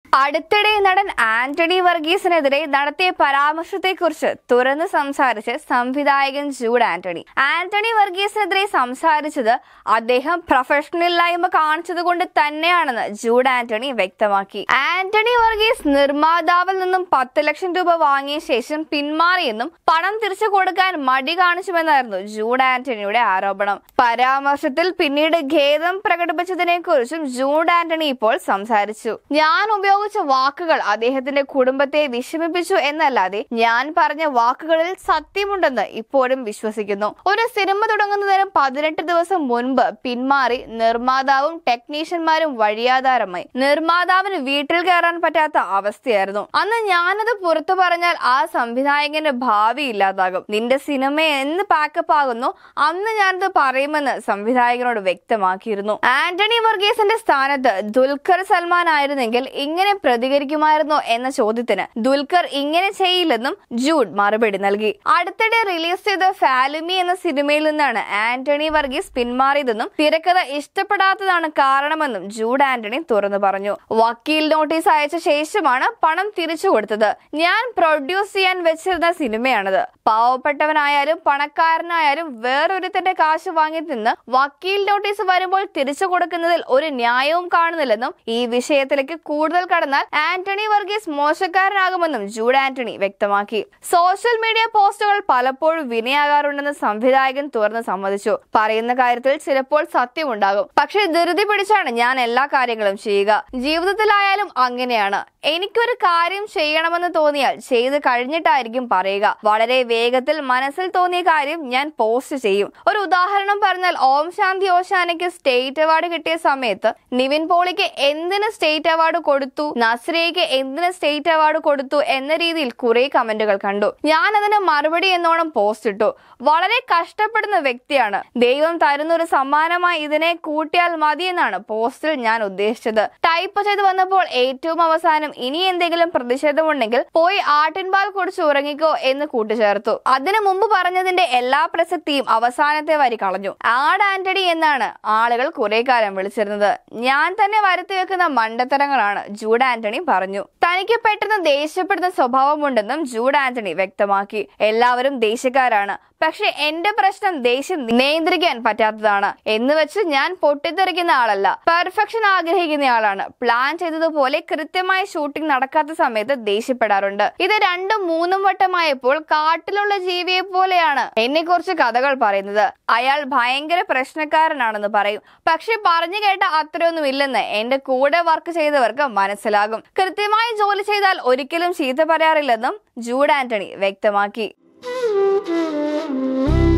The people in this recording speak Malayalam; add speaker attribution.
Speaker 1: അടുത്തിടെ നടൻ ആന്റണി വർഗീസിനെതിരെ നടത്തിയ പരാമർശത്തെക്കുറിച്ച് തുറന്ന് സംസാരിച്ച് സംവിധായകൻ ജൂഡ് ആന്റണി. ആന്റണി വർഗീസിനെതിരെ സംസാരിച്ചത് അദ്ദേഹം പ്രൊഫഷണലില്ലായ്മ കാണിച്ചതുകൊണ്ട് തന്നെയാണെന്ന് ജൂഡ് ആന്റണി വ്യക്തമാക്കി. ആന്റണി വർഗീസ് നിർമ്മാതാവിൽ നിന്നും 10 ലക്ഷം രൂപ വാങ്ങിയ ശേഷം പിന്മാറിയെന്നും പണം തിരിച്ചു കൊടുക്കാൻ മടി കാണിച്ചുമെന്നായിരുന്നു ജൂഡ് ആന്റണിയുടെ ആരോപണം. പരാമർശത്തിൽ പിന്നീട് ഖേദം പ്രകടിപ്പിച്ചതിനെ കുറിച്ചും ജൂഡ് ആന്റണി ഇപ്പോൾ സംസാരിച്ചു. ഞാൻ ഉപയോഗിച്ച വാക്കുകൾ അദ്ദേഹത്തിന്റെ കുടുംബത്തെ വിഷമിപ്പിച്ചു എന്നല്ലാതെ ഞാൻ പറഞ്ഞ വാക്കുകളിൽ സത്യമുണ്ടെന്ന് ഇപ്പോഴും വിശ്വസിക്കുന്നു. ഒരു സിനിമ തുടങ്ങുന്നതിന് 18 ദിവസം മുൻപ് പിന്മാറി നിർമ്മാതാവും ടെക്നീഷ്യന്മാരും വഴിയാധാരമായി. നിർമ്മാതാവിന് വീട്ടിൽ കയറാൻ പറ്റാത്ത അവസ്ഥയായിരുന്നു. അന്ന് ഞാനത് പുറത്തു പറഞ്ഞാൽ ആ സംവിധായകന്റെ ഭാവി ഇല്ലാതാകും. നിന്റെ സിനിമ എന്ന് പാക്കപ്പ് ആകുന്നു അന്ന് ഞാനത് പറയുമെന്ന് സംവിധായകനോട് വ്യക്തമാക്കിയിരുന്നു. ആന്റണി വർഗീസിന്റെ സ്ഥാനത്ത് ദുൽഖർ സൽമാൻ ആയിരുന്നെങ്കിൽ ഇങ്ങനെ പ്രതികരിക്കുമായിരുന്നോ എന്ന ചോദ്യത്തിന് ദുൽഖർ ഇങ്ങനെ ചെയ്യില്ലെന്നും ജൂഡ് മറുപടി നൽകി. അടുത്തിടെ റിലീസ് ചെയ്ത ഫാലുമി എന്ന സിനിമയിൽ നിന്നാണ് ആന്റണി വർഗീസ് പിന്മാറിയതെന്നും തിരക്കഥ ഇഷ്ടപ്പെടാത്തതാണ് കാരണമെന്നും ജൂഡ് ആന്റണി തുറന്നു പറഞ്ഞു. വക്കീൽ നോട്ടീസ് അയച്ച ശേഷമാണ് പണം തിരിച്ചു കൊടുത്തത്. ഞാൻ പ്രൊഡ്യൂസ് ചെയ്യാൻ വെച്ചിരുന്ന സിനിമയാണത്. പാവപ്പെട്ടവനായാലും പണക്കാരനായാലും വേറൊരുത്തന്റെ കാശ് വാങ്ങി നിന്ന് വക്കീൽ നോട്ടീസ് വരുമ്പോൾ തിരിച്ചു കൊടുക്കുന്നതിൽ ഒരു ന്യായവും കാണുന്നില്ലെന്നും ഈ വിഷയത്തിലേക്ക് കൂടുതൽ കടന്നാൽ ആന്റണി വർഗീസ് മോശക്കാരനാകുമെന്നും ജൂഡ് ആന്റണി വ്യക്തമാക്കി. സോഷ്യൽ മീഡിയ പോസ്റ്റുകൾ പലപ്പോഴും വിനയാകാറുണ്ടെന്ന് സംവിധായകൻ തുറന്ന് സമ്മതിച്ചു. പറയുന്ന കാര്യത്തിൽ ചിലപ്പോൾ സത്യമുണ്ടാകും, പക്ഷേ ധൃതി പിടിച്ചാണ് ഞാൻ എല്ലാ കാര്യങ്ങളും ചെയ്യുക. ജീവിതത്തിലായാലും അങ്ങനെയാണ്. എനിക്കൊരു കാര്യം ചെയ്യണമെന്ന് തോന്നിയാൽ ചെയ്ത് കഴിഞ്ഞിട്ടായിരിക്കും പറയുക. വളരെ വേഗത്തിൽ മനസ്സിൽ തോന്നിയ കാര്യം ഞാൻ പോസ്റ്റ് ചെയ്യും. ഒരു ഉദാഹരണം പറഞ്ഞാൽ ഓം ശാന്തി ഓശാനയ്ക്ക് സ്റ്റേറ്റ് അവാർഡ് കിട്ടിയ സമയത്ത് നിവിൻ പോളിക്ക് എന്തിന് സ്റ്റേറ്റ് അവാർഡ് കൊടുത്തു, നസ്രിയയ്ക്ക് എന്തിന് സ്റ്റേറ്റ് അവാർഡ് കൊടുത്തു എന്ന രീതിയിൽ കുറെ കമന്റുകൾ കണ്ടു. ഞാൻ അതിന് മറുപടി എന്നോണം പോസ്റ്റ് ഇട്ടു. വളരെ കഷ്ടപ്പെടുന്ന വ്യക്തിയാണ്. ദൈവം തരുന്ന ഒരു സമ്മാനമായി ഇതിനെ കൂട്ടിയാൽ മതി എന്നാണ് പോസ്റ്റിൽ ഞാൻ ഉദ്ദേശിച്ചത്. ടൈപ്പ് ചെയ്ത് വന്നപ്പോൾ ഏറ്റവും അവസാനം ഇനി എന്തെങ്കിലും പ്രതിഷേധമുണ്ടെങ്കിൽ പോയി ആട്ടിൻപാൽ കുടിച്ച് ഉറങ്ങിക്കോ എന്ന് കൂട്ടിച്ചേർത്തു. അതിനു മുമ്പ് പറഞ്ഞതിന്റെ എല്ലാ പ്രസക്തിയും അവസാനത്തെ വരി കളഞ്ഞു. ആഡ് ആന്റണി എന്നാണ് ആളുകൾ കുറെ കാലം വിളിച്ചിരുന്നത്. ഞാൻ തന്നെ വരുത്തി വെക്കുന്ന മണ്ടത്തരങ്ങളാണ് ജൂഡ് ആന്റണി പറഞ്ഞു. തനിക്ക് പെട്ടെന്ന് ദേഷ്യപ്പെടുന്ന സ്വഭാവമുണ്ടെന്നും ജൂഡ് ആന്റണി വ്യക്തമാക്കി. എല്ലാവരും ദേഷ്യക്കാരാണ്, പക്ഷെ എന്റെ പ്രശ്നം ദേഷ്യം നിയന്ത്രിക്കാൻ പറ്റാത്തതാണ്. എന്ന് വെച്ച് ഞാൻ പൊട്ടിത്തെറിക്കുന്ന ആളല്ല. പെർഫെക്ഷൻ ആഗ്രഹിക്കുന്ന ആളാണ്. പ്ലാൻ ചെയ്തതുപോലെ കൃത്യമായി ഷൂട്ടിംഗ് നടക്കാത്ത സമയത്ത് ദേഷ്യപ്പെടാറുണ്ട്. ഇത് 2-3 വട്ടമായപ്പോൾ കാട്ടിലുള്ള ജീവിയെ പോലെയാണ് എന്നെ കുറിച്ച് കഥകൾ പറയുന്നത്. അയാൾ ഭയങ്കര പ്രശ്നക്കാരനാണെന്ന് പറയും, പക്ഷെ പറഞ്ഞു കേട്ട അത്രയൊന്നും ഇല്ലെന്ന് എന്റെ കൂടെ വർക്ക് ചെയ്തവർക്ക് മനസ്സിലാകും. കൃത്യമായി ജോലി ചെയ്താൽ ഒരിക്കലും ചീത്ത പറയാറില്ലെന്നും ജൂഡ് ആന്റണി വ്യക്തമാക്കി.